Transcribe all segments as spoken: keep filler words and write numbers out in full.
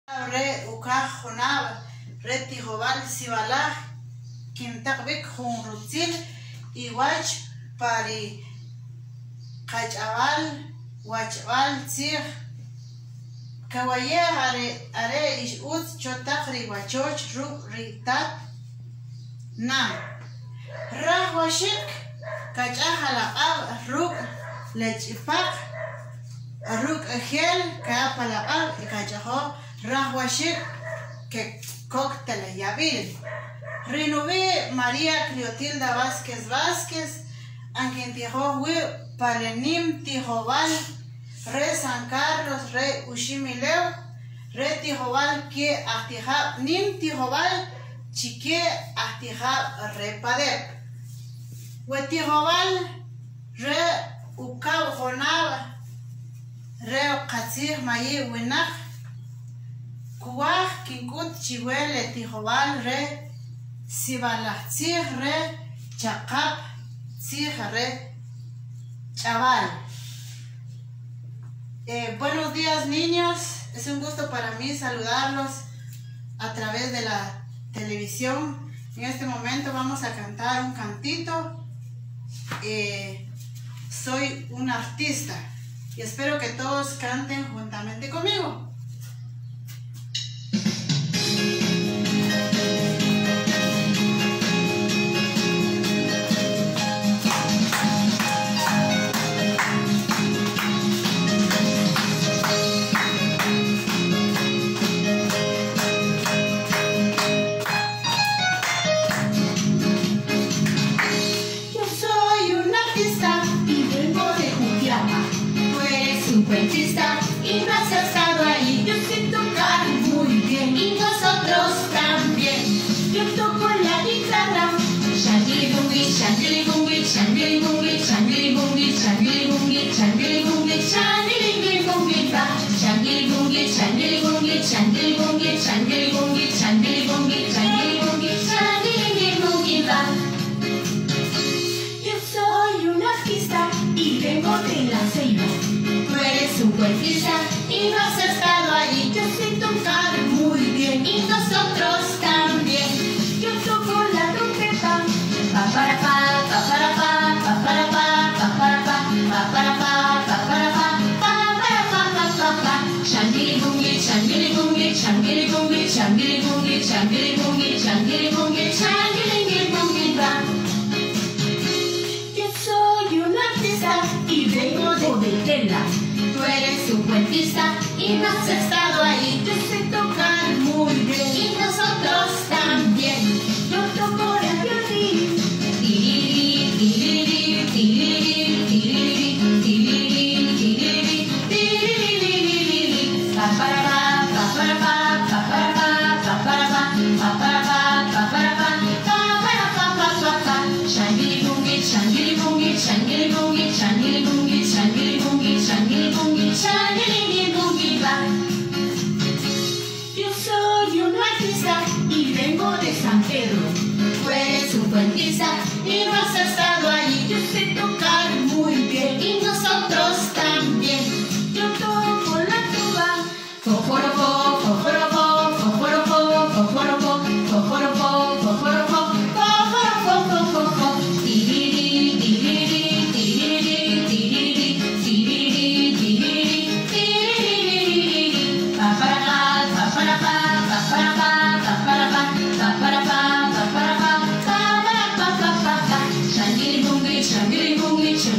Re ukah honab re tijobal sibalaj kintakbik junrutzil iwach pari qach'abal wach'bal tzij kawaye are are ish utz chotaq riwachoch ruk ritat nam rah washik kach'aj halaq'ab ruk lech'ipaq ruk ejel ka palaq'ab kach'ajo rah washik que cóctel yabil Rinubi María Cleotilda Vázquez Vázquez Anquin tijo wi palenim tijobal re San Carlos re Ushimileo re tijobal que ahtijab nim tijobal chique ahtijab re padep we tijobal re ukab jonab re qatzir mayi winach kuwah kinkut chihuele tijobal re sibalaj tzij re chaqap tzij re chaval. Eh, buenos días niños, es un gusto para mí saludarlos a través de la televisión. En este momento vamos a cantar un cantito. Eh, soy un artista y espero que todos canten juntamente conmigo. Cuentista y no has estado ahí. Yo sé tocar muy bien y nosotros también. Yo toco la guitarra. Shangri bungi, shangri bungi, shangri bungi, shangri bungi, shangri bungi, shangri bungi, shangri bungi ba. Shangri bungi, shangri bungi, shangri bungi, shangri bungi, shangri bungi, shangri bungi, shangri bungi ba. Yo soy un artista y vengo de la ceiba. Un cuentista y no has estado allí. Yo sé tocar muy bien y nosotros también. Yo toco la trompeta. Pa para pa, pa para pa, pa para pa, pa para pa, pa para pa, pa para pa, pa para pa, pa pa pa. Shangri bungi, shangri bungi, shangri bungi, shangri bungi, shangri bungi, shangri bungi, shangri bungi ba. Yo soy un artista y vengo de Tela. Tú eres un cuentista y no has estado ahí. Yo sé tocar muy bien y nosotros también. Yo toco el violín. Tiriri, tiriri, tiriri, tiriri, tiriri, tiriri, tiriri, pa para pa, pa para pa, pa para pa, pa para pa, pa para pa, pa para pa, pa para pa, pa pa pa. Shangri bungi, shangri bungi, shangri bungi, shangri bungi, shangri bungi, shangri bungi, shangri bungi ba. Yo soy un artista y vengo de San Pedro. Tú eres un cuentista y no has estado allí. Yo sé tocar muy bien y nosotros también. Yo toco la tuba. Foforopo, foforopo, foforopo, foforopo, foforopo, foforopo, foforopo, foforopo. Tiriri, tiriri, tiriri, tiriri, tiriri, tiriri, tiriri, pa para pa, pa para pa, pa para pa, pa para pa, pa para pa, pa para pa, pa para pa, pa pa pa. Shangri bungi, shangri bungi,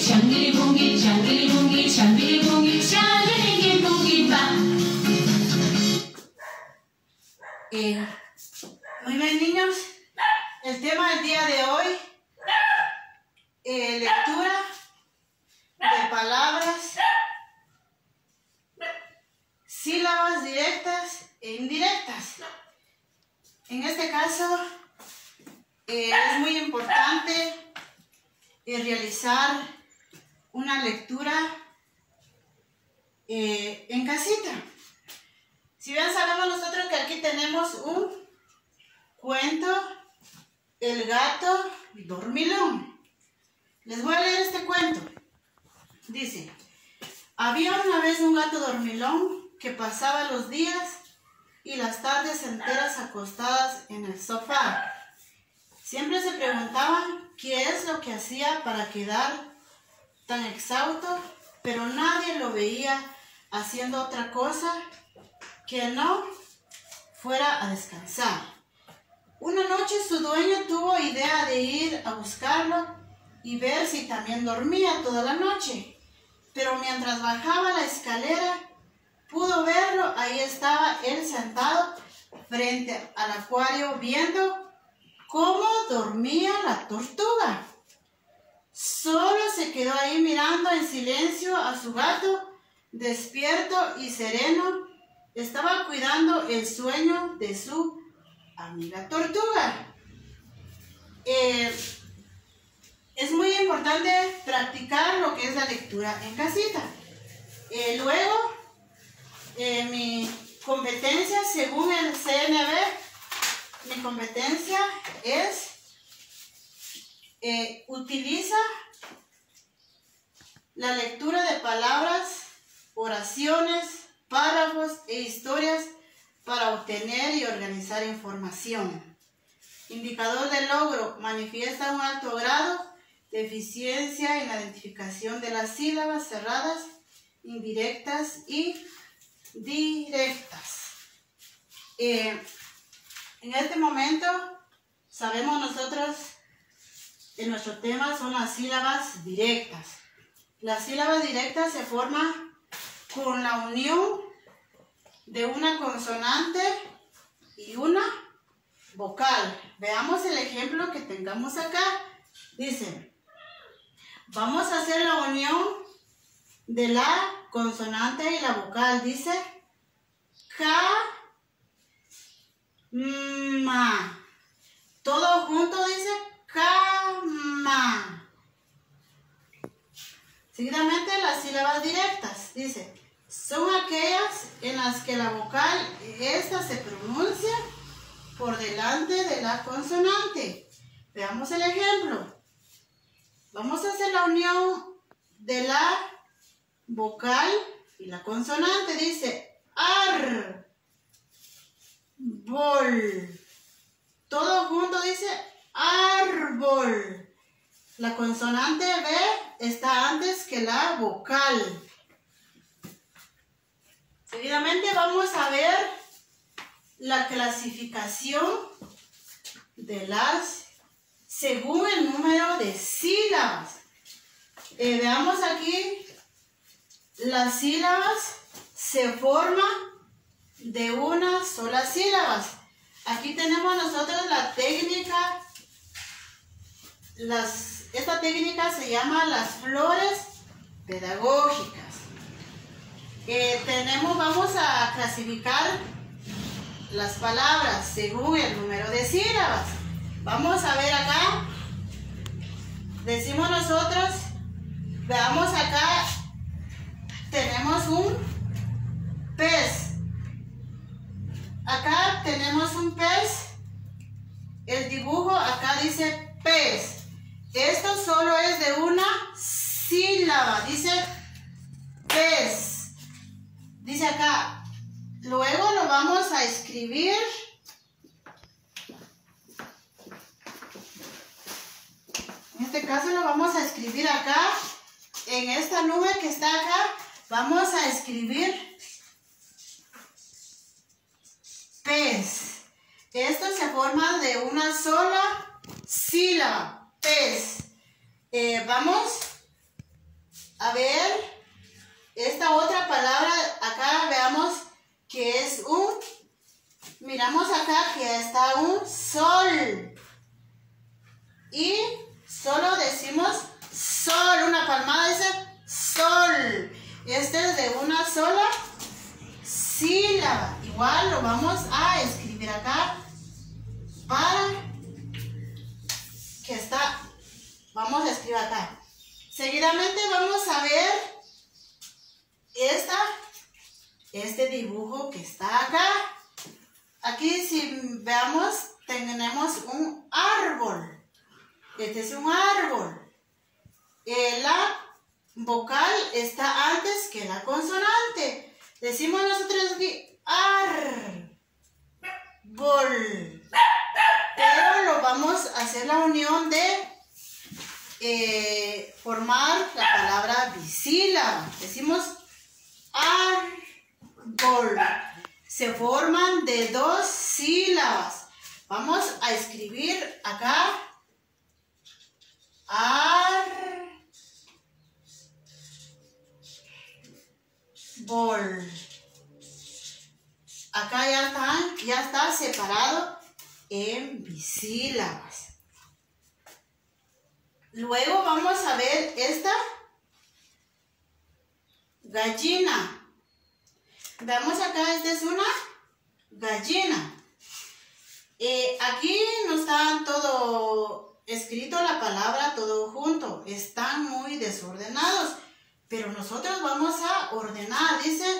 changuilibungi, changuilibungi, changuilibungi, changuilibungi, va. Eh, muy bien, niños. El tema del día de hoy, eh, lectura de palabras, sílabas directas e indirectas. En este caso, eh, es muy importante eh, realizar una lectura eh, en casita. Si bien sabemos nosotros que aquí tenemos un cuento, El gato dormilón. Les voy a leer este cuento. Dice: había una vez un gato dormilón que pasaba los días y las tardes enteras acostadas en el sofá. Siempre se preguntaban qué es lo que hacía para quedar tan exhausto, pero nadie lo veía haciendo otra cosa que no fuera a descansar. Una noche su dueño tuvo idea de ir a buscarlo y ver si también dormía toda la noche. Pero mientras bajaba la escalera, pudo verlo. Ahí estaba él sentado frente al acuario viendo cómo dormía la tortuga. Solo se quedó ahí mirando en silencio a su gato, despierto y sereno. Estaba cuidando el sueño de su amiga tortuga. Eh, es muy importante practicar lo que es la lectura en casita. Eh, luego, eh, mi competencia según el C N B, mi competencia es eh, utiliza la lectura de palabras, oraciones, párrafos e historias para obtener y organizar información. Indicador de logro: manifiesta un alto grado de eficiencia en la identificación de las sílabas cerradas, indirectas y directas. Eh, en este momento sabemos nosotros que nuestro tema son las sílabas directas. Las sílabas directas se forman con la unión de una consonante y una vocal. Veamos el ejemplo que tengamos acá. Dice: vamos a hacer la unión de la consonante y la vocal. Dice ca, ma. Todo junto dice cama. Seguidamente las sílabas directas. Dice: son aquellas en las que la vocal, esta se pronuncia por delante de la consonante. Veamos el ejemplo. Vamos a hacer la unión de la vocal y la consonante. Dice ar, bol. Todo junto dice árbol. La consonante B está antes que la vocal. Seguidamente vamos a ver la clasificación de las según el número de sílabas. Eh, veamos aquí, las sílabas se forman de una sola sílaba. Aquí tenemos nosotros la técnica, las, esta técnica se llama las flores pedagógicas. Eh, tenemos, vamos a clasificar las palabras según el número de sílabas. Vamos a ver acá. Decimos nosotros, veamos acá, tenemos un pez. Acá tenemos un pez. El dibujo acá dice pez. Esto solo es de una sílaba. Dice pez. Dice acá. Luego lo vamos a escribir. En este caso lo vamos a escribir acá. En esta nube que está acá, vamos a escribir pez. Esto se forma de una sola sílaba. Pez. Eh, vamos a ver esta otra palabra. Acá veamos que es un, miramos acá que está un sol. Y solo decimos sol, una palmada dice sol. Este es de una sola sílaba. Igual lo vamos a escribir acá para que está, vamos a escribir acá. Seguidamente vamos a ver esta, este dibujo que está acá. Aquí si veamos tenemos un árbol. Este es un árbol. Eh, la vocal está antes que la consonante. Decimos nosotros aquí árbol. Pero lo vamos a hacer la unión de eh, formar la palabra bisílaba. Decimos árbol. Se forman de dos sílabas. Vamos a escribir acá árbol. Acá ya está, ya está separado en bisílabas. Luego vamos a ver esta gallina. Veamos acá, esta es una gallina. Eh, aquí no está todo escrito la palabra todo junto. Están muy desordenados. Pero nosotros vamos a ordenar. Dice,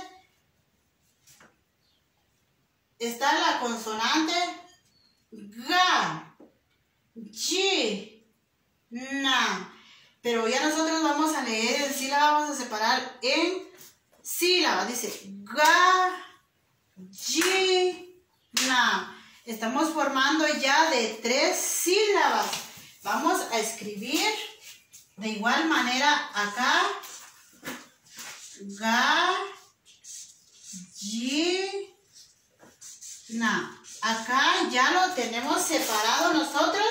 está la consonante ga, ji, na. Pero ya nosotros vamos a leer en sílaba, vamos a separar en sílaba. Dice ga, ji, na. Estamos formando ya de tres sílabas. Vamos a escribir de igual manera acá. Ga, ji, na. Acá ya lo tenemos separado nosotros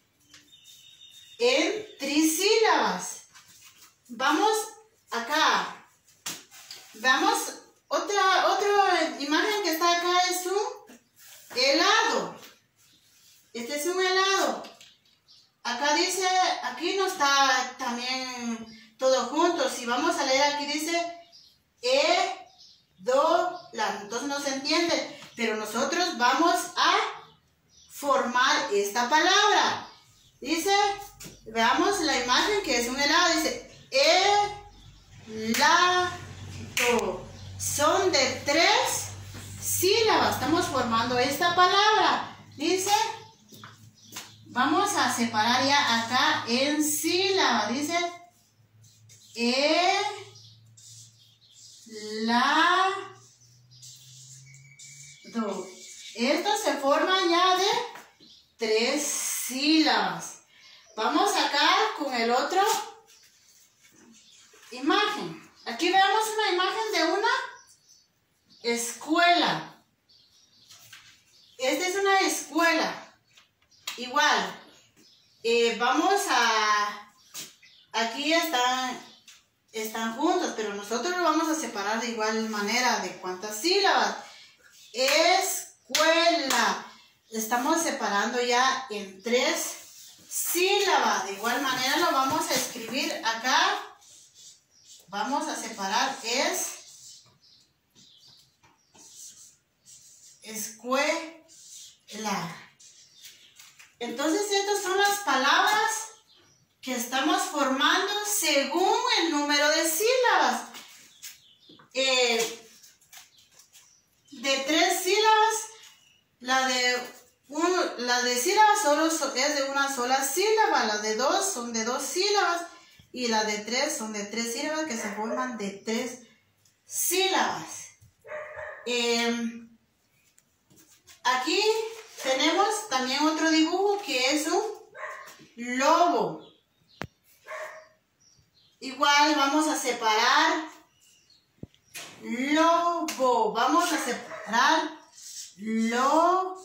en trisílabas. Vamos acá. Veamos otra, otra imagen que está acá, es un helado. Este es un helado. Acá dice, aquí no está también todo junto. Si vamos a leer aquí dice e, do, la. Entonces no se entiende. Pero nosotros vamos a formar esta palabra. Dice, veamos la imagen que es un helado. Dice helado. Son de tres sílabas. Estamos formando esta palabra. Dice, vamos a separar ya acá en sílaba. Dice e, la, do. Estos se forman ya de tres sílabas. Vamos acá con el otro imagen. Aquí veamos una imagen de una escuela. Esta es una escuela. Igual. Eh, vamos a... Aquí están, están juntos, pero nosotros lo vamos a separar de igual manera. ¿De cuántas sílabas? Escuela. Estamos separando ya en tres sílabas. De igual manera lo vamos a escribir acá. Vamos a separar es escuela. Entonces estas son las palabras que estamos formando según el número de sílabas. Eh, de tres sílabas, la de, un, la de sílabas solo es de una sola sílaba, la de dos son de dos sílabas y la de tres son de tres sílabas que se forman de tres sílabas. Eh, aquí tenemos también otro dibujo que es un lobo. Igual vamos a separar lobo. Vamos a separar lobo.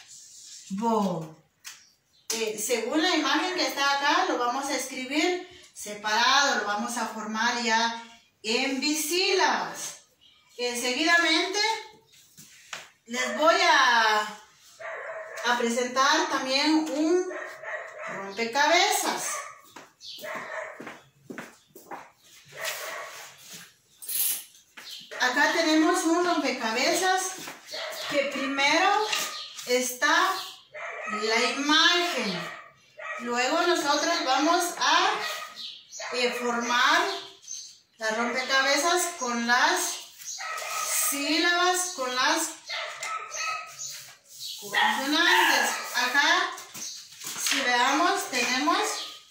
Eh, según la imagen que está acá, lo vamos a escribir separado, lo vamos a formar ya en bisílabas. Eh, seguidamente les voy a, a presentar también un rompecabezas. Acá tenemos un rompecabezas que primero está la imagen. Luego nosotros vamos a eh, formar la rompecabezas con las sílabas, con las consonantes. Acá, si veamos, tenemos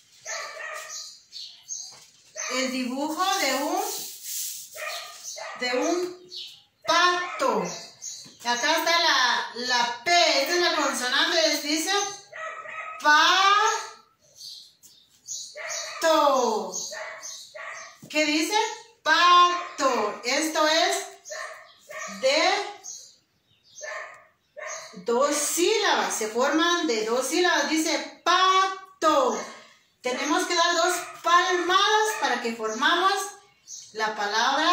el dibujo de un de un pato. Acá está la, la P, esta es la consonante, dice pato. ¿Qué dice? Pato. Esto es de dos sílabas, se forman de dos sílabas, dice pato. Tenemos que dar dos palmadas para que formamos la palabra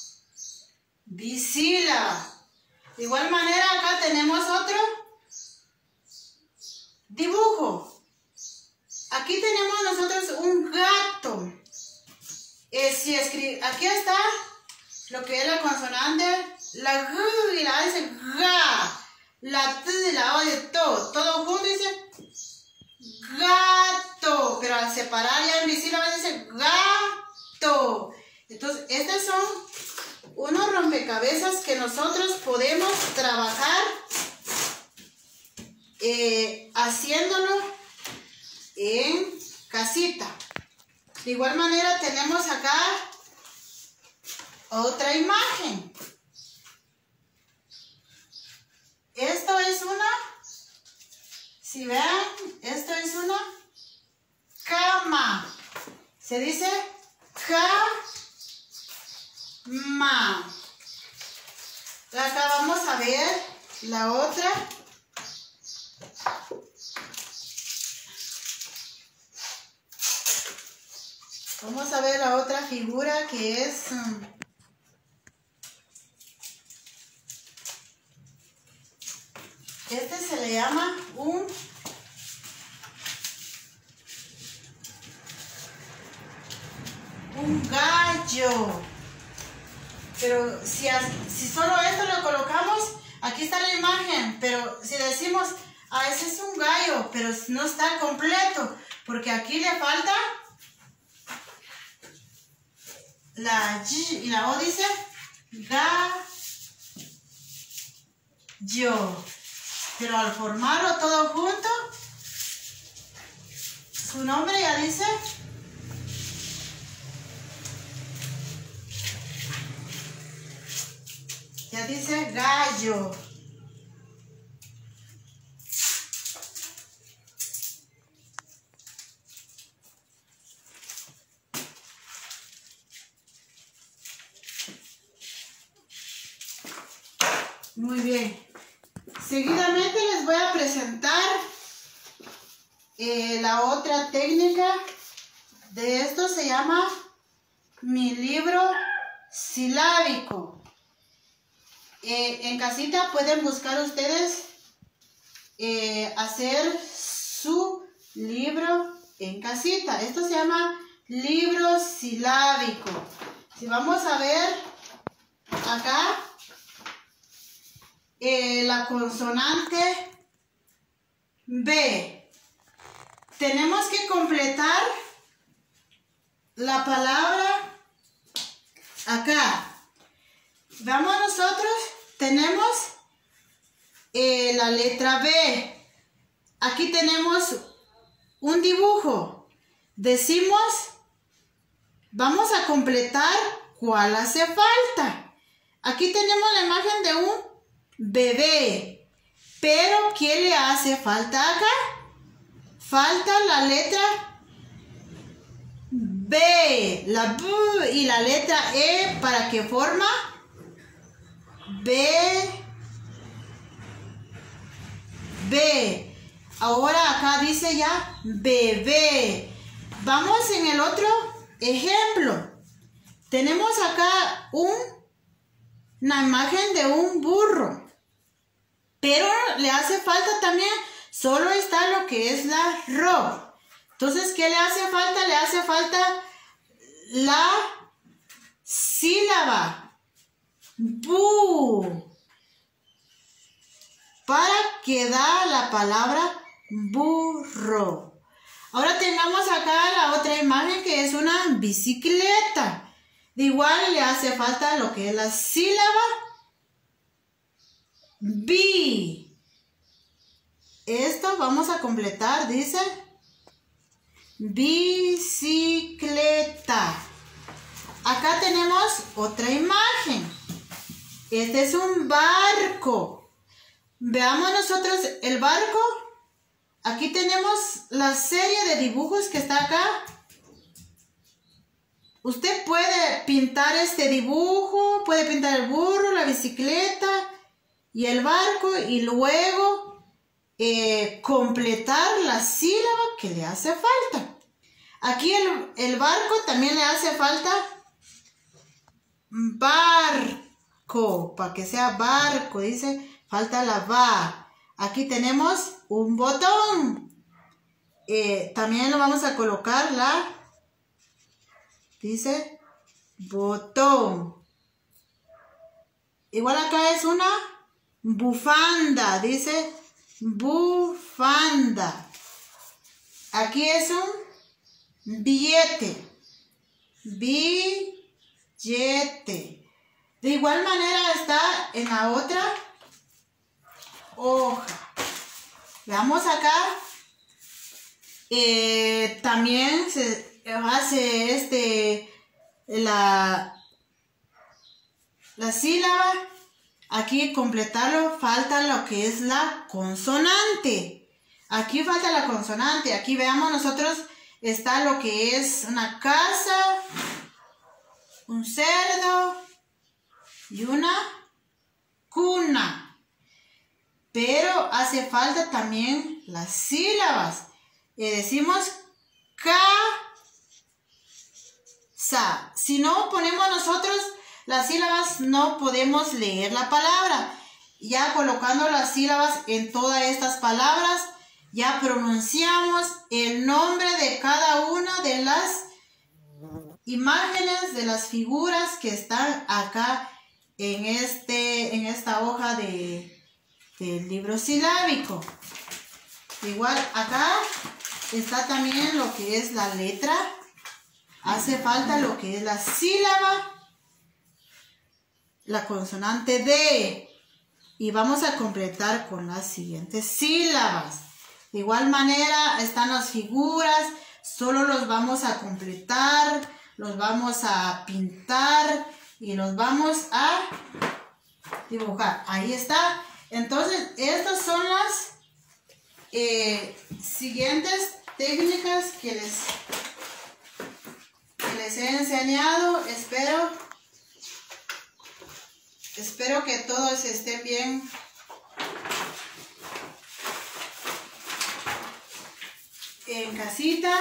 bisílaba. De igual manera acá tenemos otro dibujo. Aquí tenemos nosotros un gato. Eh, si escribe, aquí está lo que es la consonante, la G y la A dice ga, la T y la O de to, todo junto dice gato, pero al separar ya en bisílabas dice gato. Entonces, estos son unos rompecabezas que nosotros podemos trabajar eh, haciéndolo en casita. De igual manera tenemos acá otra imagen. Esto es una, si vean, esto es una cama. Se dice cama. Acá vamos a ver la otra. Vamos a ver la otra figura que es um, este se le llama un un gallo. Pero si, si solo esto lo colocamos, aquí está la imagen, pero si decimos, ah, ese es un gallo, pero no está completo, porque aquí le falta la G y la O dice gallo. Pero al formarlo todo junto, su nombre ya dice ya dice gallo. Muy bien. Seguidamente les voy a presentar eh, la otra técnica de esto. Se llama mi libro silábico. Eh, en casita pueden buscar ustedes eh, hacer su libro en casita. Esto se llama libro silábico. Si vamos a ver acá, eh, la consonante B. Tenemos que completar la palabra acá. Vamos nosotros, tenemos eh, la letra B. Aquí tenemos un dibujo. Decimos, vamos a completar cuál hace falta. Aquí tenemos la imagen de un bebé. Pero, ¿qué le hace falta acá? Falta la letra B, la B y la letra E para que forma B, B. Ahora acá dice ya bebé. Vamos en el otro ejemplo. Tenemos acá un, una imagen de un burro. Pero le hace falta también, solo está lo que es la ro. Entonces, ¿qué le hace falta? Le hace falta la sílaba bu. Para que da la palabra burro. Ahora tengamos acá la otra imagen que es una bicicleta. De igual le hace falta lo que es la sílaba bi. Esto vamos a completar, dice bicicleta. Acá tenemos otra imagen. Este es un barco. Veamos nosotros el barco. Aquí tenemos la serie de dibujos que está acá. Usted puede pintar este dibujo, puede pintar el burro, la bicicleta y el barco y luego eh, completar la sílaba que le hace falta. Aquí el, el barco también le hace falta barco, para que sea barco, dice, falta la va. Aquí tenemos un botón. Eh, también lo vamos a colocar la, dice, botón. Igual acá es una bufanda, dice, bufanda. Aquí es un billete, billete. De igual manera está en la otra hoja. Veamos acá. Eh, también se hace este la, la sílaba. Aquí completarlo falta lo que es la consonante. Aquí falta la consonante. Aquí veamos nosotros está lo que es una casa, un cerdo y una cuna. Pero hace falta también las sílabas. Y decimos casa. Si no ponemos nosotros las sílabas, no podemos leer la palabra. Ya colocando las sílabas en todas estas palabras, ya pronunciamos el nombre de cada una de las imágenes, de las figuras que están acá en, este, en esta hoja de... del libro silábico. Igual acá está también lo que es la letra. Hace falta lo que es la sílaba, la consonante D. Y vamos a completar con las siguientes sílabas. De igual manera están las figuras. Solo los vamos a completar, los vamos a pintar y los vamos a dibujar. Ahí está. Entonces, estas son las eh, siguientes técnicas que les, que les he enseñado. Espero, espero que todos estén bien. En casita.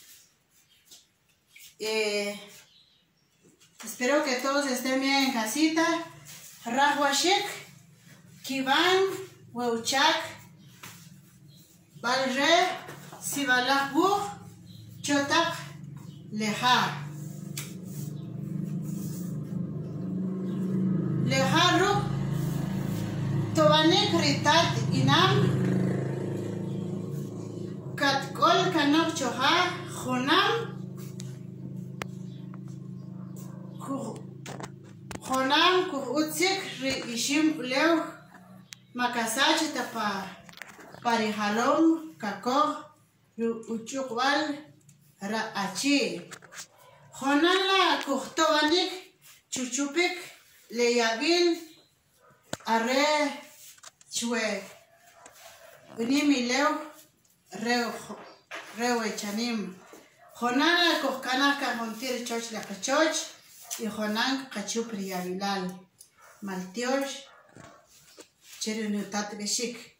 Eh, espero que todos estén bien en casita. Rahwashik. Kivan, Weuchak, Balre, Sibalahbu, Chotak, Leha. Leha Ruk, Tobanek Ritat Inam, Katkol Kanok Choha, Honam, Honam Kurutsik, Ishim Leu. Makasachi tapa parihalom kako uchukwal ra achi. Honala kuhtobanik chuchupik leyabil are chue. Unimi leo reo reo echanim. Honala kuhkana kahontir choch la kachoch y honan kachup riabilal. Maltiosh. Cherunu tat beshik.